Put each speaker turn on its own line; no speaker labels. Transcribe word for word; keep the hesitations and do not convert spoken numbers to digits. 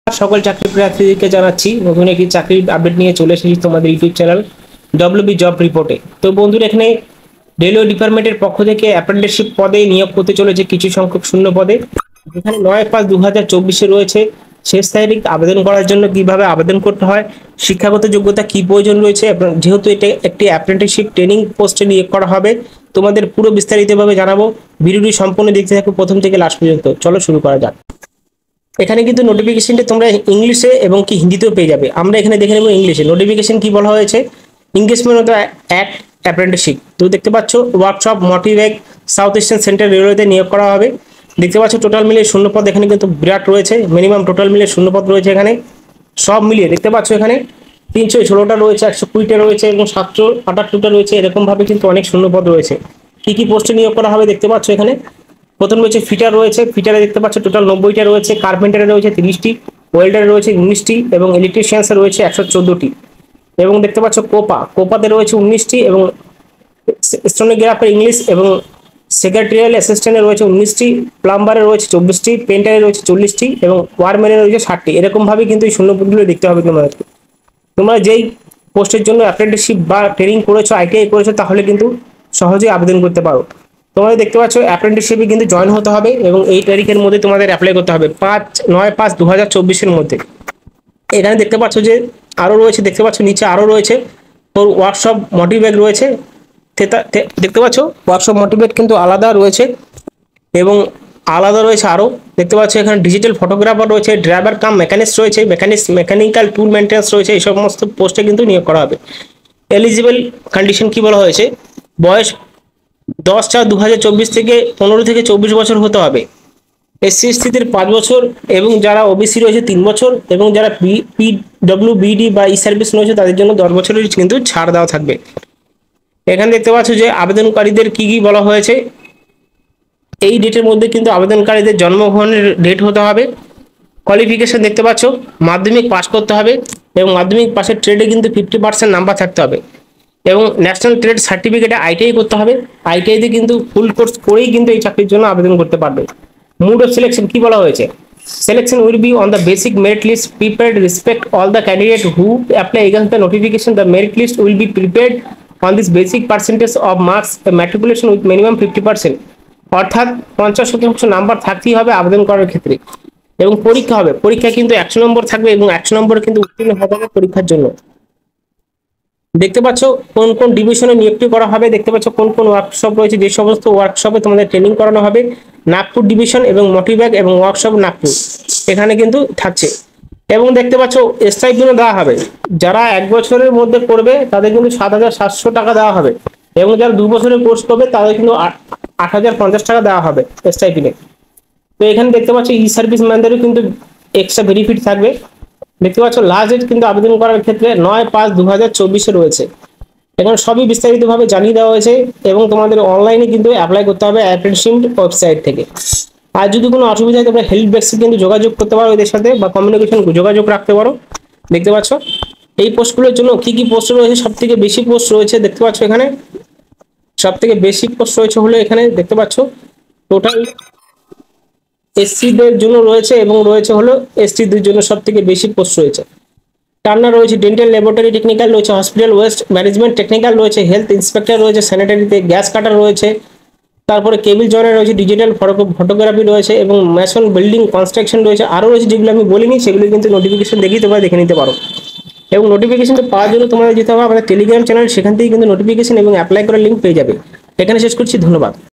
সকল চাকরি প্রার্থীদেরকে জানাচ্ছি নতুন একটি চাকরির আপডেট নিয়ে চলে এসেছি তোমাদের ইউটিউব চ্যানেল ডব্লিউবি জব রিপোর্টে। তো বন্ধুরা, এখানে রেলওয়ে ডিপার্টমেন্টের পক্ষ থেকে অ্যাপ্রেন্টিসশিপ পদে নিয়োগ করতে চলেছে কিছু সংখ্যক শূন্য পদে, যেখানে নয় পাঁচ দু হাজার চব্বিশে রয়েছে শেষ তারিখ। আবেদন করার জন্য কিভাবে আবেদন করতে হয়, শিক্ষাগত যোগ্যতা কি প্রয়োজন রয়েছে, যেহেতু এটা একটি অ্যাপ্রেন্টিসশিপ ট্রেনিং পোস্টে নিয়োগ করা হবে, তোমাদের পুরো বিস্তারিতভাবে জানাবো। ভিডিওটি সম্পূর্ণ দেখতে থাকো প্রথম থেকে লাস্ট পর্যন্ত। চলো শুরু করা যাক। এখানে কিন্তু নোটিফিকেশনটা তোমরা ইংলিশে এবং কি হিন্দিতেও পেয়ে যাবে। আমরা এখানে দেখে নেব ইংলিশে। নোটিফিকেশন কি বলা হয়েছে, engagement of the act apprenticeship. তো দেখতে পাচ্ছ ওয়ার্কশপ মোটিভেক সাউথ ইস্টার্ন সেন্ট্রাল রেলওয়েতে নিয়োগ করা হবে। দেখতে পাচ্ছ টোটাল মিলিয়ে শূন্যপদ এখানে কিন্তু বিরাট রয়েছে, মিনিমাম টোটাল মিলিয়ে শূন্যপদ রয়েছে এখানে সব মিলিয়ে। দেখতে পাচ্ছ এখানে তিনশো ষোলোটা রয়েছে, একশো কুড়িটা রয়েছে এবং সাতশো আটাত্তরটা রয়েছে, এরকমভাবে কিন্তু অনেক শূন্যপদ রয়েছে। কি কি পোস্টে নিয়োগ করা হবে দেখতে পাচ্ছ এখানে। প্রথম রয়েছে ফিটার রয়েছে, ফিটারে দেখতে পাচ্ছ টোটাল নব্বইটা রয়েছে, কার্পেন্টারে রয়েছে তিরিশটি, ওয়েল্ডারে রয়েছে উনিশটি এবং ইলেকট্রিশিয়ানসে রয়েছে একশো চোদ্দোটি। এবং দেখতে পাচ্ছ কোপা কোপাতে রয়েছে উনিশটি এবং স্টেনোগ্রাফার ইংলিশ এবং সেক্রেটারিয়াল অ্যাসিস্ট্যান্টে রয়েছে উনিশটি, প্লাম্বারে রয়েছে চব্বিশটি, পেন্টারে রয়েছে চল্লিশটি এবং ওয়ারম্যানে রয়েছে ষাটটি। এরকমভাবে কিন্তু এই শূন্যপদগুলো দেখতে হবে তোমাদেরকে। তোমরা যেই পোস্টের জন্য অ্যাপ্রেন্টিসশিপ বা ট্রেনিং করেছো, আইটিআই করেছো, তাহলে কিন্তু সহজেই আবেদন করতে পারো। তোমরা দেখতে পাচ্ছ অ্যাপ্রেন্টিসশিপে কিন্তু জয়েন হতে হবে এবং এই তারিখের মধ্যে তোমাদের অ্যাপ্লাই করতে হবে পাঁচ নয় পাঁচ দু হাজার চব্বিশের মধ্যে। এখানে দেখতে পাচ্ছ যে আরও রয়েছে, দেখতে পাচ্ছ নিচে আরও রয়েছে তোর ওয়ার্কশপ মোটিভেট রয়েছে। দেখতে পাচ্ছ ওয়ার্কশপ মোটিভেট কিন্তু আলাদা রয়েছে এবং আলাদা রয়েছে আরও। দেখতে পাচ্ছ এখানে ডিজিটাল ফটোগ্রাফার রয়েছে, ড্রাইভার কাম মেকানিক্স রয়েছে, মেকানিক্স মেকানিক্যাল টুল মেনটেন্স রয়েছে। এই সমস্ত পোস্টে কিন্তু নিয়োগ করা হবে। এলিজিবল কন্ডিশন কি বলা হয়েছে, বয়স দশ চার দু হাজার চব্বিশ থেকে পনেরো থেকে চব্বিশ বছর হতে হবে। এসসি এসটিদের পাঁচ বছর এবং যারা ওবিসি রয়েছে তিন বছর এবং যারা পি ডব্লিউ বিডি বা ই সার্ভিস রয়েছে তাদের জন্য দশ বছরের কিন্তু ছাড় দেওয়া থাকবে। এখানে দেখতে পাচ্ছ যে আবেদনকারীদের কি কি বলা হয়েছে। এই ডেটের মধ্যে কিন্তু আবেদনকারীদের জন্মগ্রহণের ডেট হতে হবে। কোয়ালিফিকেশন দেখতে পাচ্ছ মাধ্যমিক পাস করতে হবে এবং মাধ্যমিক পাশের ট্রেডে কিন্তু ফিফটি পার্সেন্ট নাম্বার থাকতে হবে এবং ন্যাশনাল ট্রেড সার্টিফিকেটে আইটিআই করতে হবে। আইটিআইতে কিন্তু ফুল কোর্স করেই কিন্তু এই চাকরির জন্য আবেদন করতে পারবে। মোড অফ সিলেকশন কি বলা হয়েছে, selection will be on the basic merit list prepared respect all the candidate who apply against the notification. The merit list will be prepared on this basic percentage of marks matriculation with minimum fifty percent. অর্থাৎ পঞ্চাশ শতাংশ number থাকতেই হবে আবেদন করার ক্ষেত্রে। এবং পরীক্ষা হবে, পরীক্ষা কিন্তু একশো নম্বর থাকবে এবং একশো নম্বর কিন্তু উত্তীর্ণ হতে হবে পরীক্ষার জন্য। দেখতে পাচ্ছ কোন কোন ডিভিশনে নিয়োগটি করা হবে, দেখতে পাচ্ছ কোন কোন ওয়ার্কশপ রয়েছে, যে সমস্ত ওয়ার্কশপে তোমাদের ট্রেনিং করানো হবে। নাগপুর ডিভিশন এবং মোটিভ্যাক এবং ওয়ার্কশপ নাগপুর এখানে কিন্তু থাকছে। এবং দেখতে পাচ্ছ স্টাইপেন্ডও দেওয়া হবে। যারা এক বছরের মধ্যে করবে তাদের কিন্তু সাত হাজার সাতশো টাকা দেওয়া হবে এবং যারা দু বছরের কোর্স করবে তাদের কিন্তু আট হাজার পঞ্চাশ টাকা দেওয়া হবে স্টাইপেন্ডে। তো এখানে দেখতে পাচ্ছ ই সার্ভিস ম্যানদেরও কিন্তু এক্সট্রা বেনিফিট থাকবে। দেখতে পাচ্ছ লাস্ট ডেট কিন্তু আবেদন করার ক্ষেত্রে নয় পাঁচ দু হাজার চব্বিশে রয়েছে। এখানে সবই বিস্তারিতভাবে জানিয়ে দেওয়া হয়েছে এবং তোমাদের অনলাইনে কিন্তু অ্যাপ্লাই করতে হবে অ্যাপ্রেন্টিসশিপ ওয়েবসাইট থেকে। আর যদি কোনো অসুবিধা হয় তোমরা হেল্প ডেস্কে কিন্তু যোগাযোগ করতে পারো এদের সাথে বা কমিউনিকেশন যোগাযোগ রাখতে পারো। দেখতে পাচ্ছ এই পোস্টগুলোর জন্য কি কি পোস্ট রয়েছে, সব থেকে বেশি পোস্ট রয়েছে দেখতে পাচ্ছ এখানে। সব থেকে বেশি পোস্ট রয়েছে হলো এখানে দেখতে পাচ্ছ টোটাল এসসিদের জন্য রয়েছে এবং রয়েছে হলো এসটিদের জন্য সব থেকে বেশি পোস্ট রয়েছে। টার্নার রয়েছে, ডেন্টাল ল্যাবরেটরি টেকনিক্যাল রয়েছে, হসপিটাল ওয়েস্ট ম্যানেজমেন্ট টেকনিক্যাল রয়েছে, হেলথ ইন্সপেক্টর রয়েছে, স্যানিটারিতে গ্যাস কাটার রয়েছে, তারপরে কেবিল জয়নার রয়েছে, ডিজিটাল ফটোগ্রাফি রয়েছে এবং ম্যাশন বিল্ডিং কনস্ট্রাকশন রয়েছে। আরও রয়েছে যেগুলো আমি বলিনি, সেগুলো কিন্তু নোটিফিকেশন দেখেই তোমরা দেখে নিতে পারো। এবং নোটিফিকেশনটা পাওয়ার জন্য তোমাদের যেতে হবে আমাদের টেলিগ্রাম চ্যানেল, সেখান থেকেই কিন্তু নোটিফিকেশন এবং অ্যাপ্লাই করার লিঙ্ক পেয়ে যাবে। এখানে শেষ করছি, ধন্যবাদ।